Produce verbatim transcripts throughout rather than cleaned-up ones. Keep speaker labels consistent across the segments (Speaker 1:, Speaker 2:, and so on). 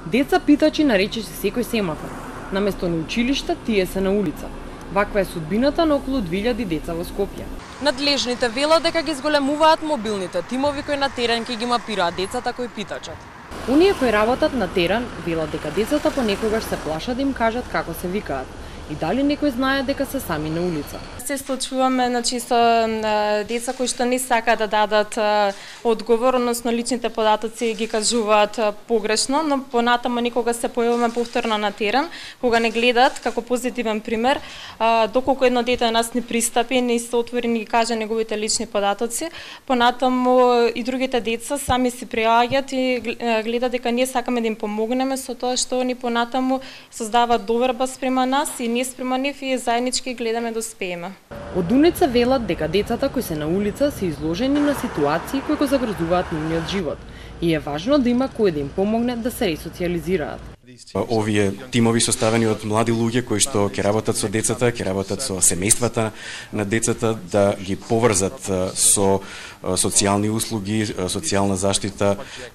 Speaker 1: Деца питачи наречеше секој семафор. Наместо на училишта, тие се на улица. Ваква е судбината на околу две илјади деца во Скопје.
Speaker 2: Надлежните велат дека ги зголемуваат мобилните тимови кои на терен ќе ги мапираат децата кои питачат.
Speaker 1: Оние кои работат на терен велат дека децата понекогаш се плашат да им кажат како се викаат и дали некој знае дека се сами на улица.
Speaker 3: Се случуваме значи со деца кои што не сакаат да дадат одговор, односно личните податоци ги кажуваат погрешно, но понатаму никога се појавуваме повторно на терен, кога не гледат како позитивен пример, доколку едно дете на нас не пристапи, не се отвори ни ги каже неговите лични податоци, понатаму и другите деца сами се пријаѓаат и гледат дека ние сакаме да им помогнеме со тоа што они понатаму создаваат доверба спрема нас и ние спрема нив и заеднички гледаме да успееме.
Speaker 1: Од уница велат дека децата кои се на улица се изложени на ситуации кои го загрозуваат нивниот живот и е важно да има кој да им помогне да се ресоциализираат.
Speaker 4: Овие тимови составени од млади луѓе кои што ќе работат со децата, ќе работат со семејствата на децата, да ги поврзат со социјални услуги, социјална заштита,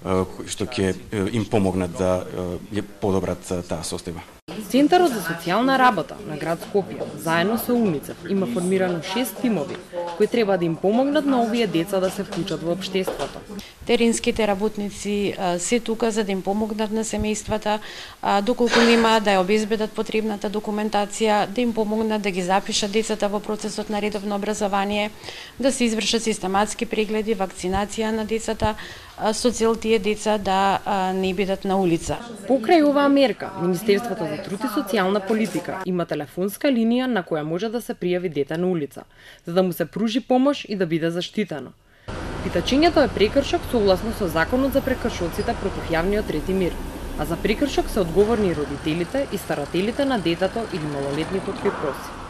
Speaker 4: што ќе им помогнат да ја подобрат таа состојба.
Speaker 1: Центарот за социјална работа на град Скопје, заедно со УНИЦЕФ, има формирано шест тимови кои треба да им помогнат на овие деца да се вклучат во општеството.
Speaker 5: Теренските работници се тука за да им помогнат на семејствата, доколку нема да ја обезбедат потребната документација, да им помогнат да ги запишат децата во процесот на редовно образование, да се извршат систематски прегледи, вакцинација на децата, со цел тие деца да не бидат на улица.
Speaker 1: Покрај оваа мерка, Министерството за труд и социјална политика има телефонска линија на која може да се пријави дете на улица, за да му се пружи помош и да биде заштитено. Питачењето е прекршок согласно со Законот за прекршоците против јавниот ред и мир, а за прекршок се одговорни родителите и старателите на детето или малолетникот кој проси.